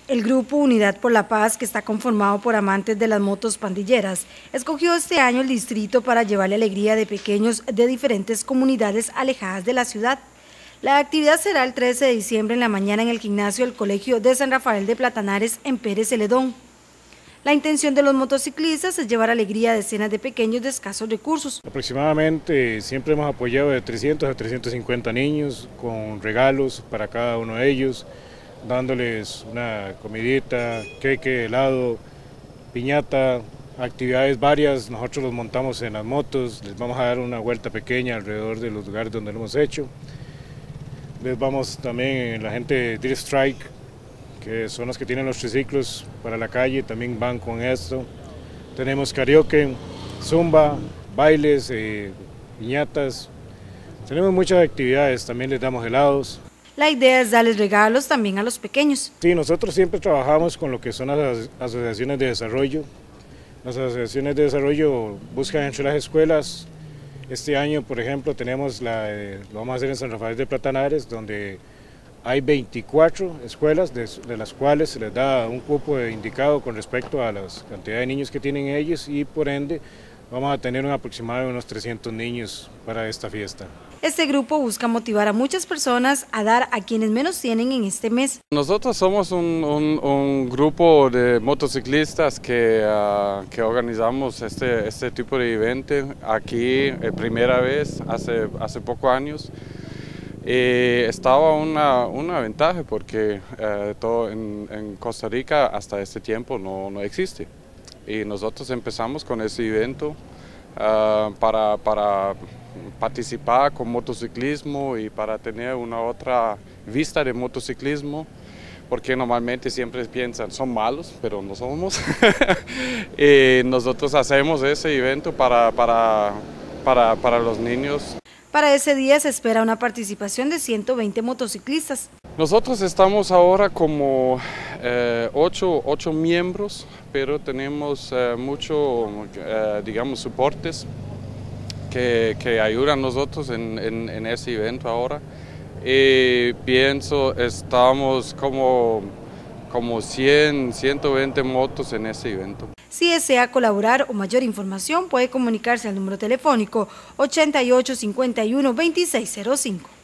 El grupo Unidad por la Paz, que está conformado por amantes de las motos pandilleras, escogió este año el distrito para llevarle alegría de pequeños de diferentes comunidades alejadas de la ciudad. La actividad será el 13 de diciembre en la mañana en el gimnasio del Colegio de San Rafael de Platanares en Pérez Celedón. La intención de los motociclistas es llevar alegría a decenas de pequeños de escasos recursos. Aproximadamente siempre hemos apoyado de 300 a 350 niños con regalos para cada uno de ellos, dándoles una comidita, queque, helado, piñata, actividades varias. Nosotros los montamos en las motos, les vamos a dar una vuelta pequeña alrededor de los lugares donde lo hemos hecho. Les vamos también, la gente de Deer Strike, que son los que tienen los triciclos para la calle, también van con esto. Tenemos karaoke, zumba, bailes, piñatas. Tenemos muchas actividades, también les damos helados. La idea es darles regalos también a los pequeños. Sí, nosotros siempre trabajamos con lo que son las asociaciones de desarrollo. Las asociaciones de desarrollo buscan entre las escuelas. Este año, por ejemplo, tenemos lo vamos a hacer en San Rafael de Platanares, donde hay 24 escuelas, de las cuales se les da un cupo indicado con respecto a la cantidad de niños que tienen ellos, y por ende vamos a tener un aproximado de unos 300 niños para esta fiesta. Este grupo busca motivar a muchas personas a dar a quienes menos tienen en este mes. Nosotros somos un grupo de motociclistas que organizamos este tipo de evento aquí primera vez hace pocos años. Estaba una ventaja porque todo en Costa Rica hasta este tiempo no existe. Y nosotros empezamos con ese evento para participar con motociclismo y para tener una otra vista de motociclismo, porque normalmente siempre piensan son malos, pero no somos. Y nosotros hacemos ese evento para los niños. Para ese día se espera una participación de 120 motociclistas. Nosotros estamos ahora como 8 miembros, pero tenemos mucho, digamos, soportes que ayudan a nosotros en ese evento ahora. Y pienso, estamos como 100, 120 motos en ese evento. Si desea colaborar o mayor información, puede comunicarse al número telefónico 88 51 2605.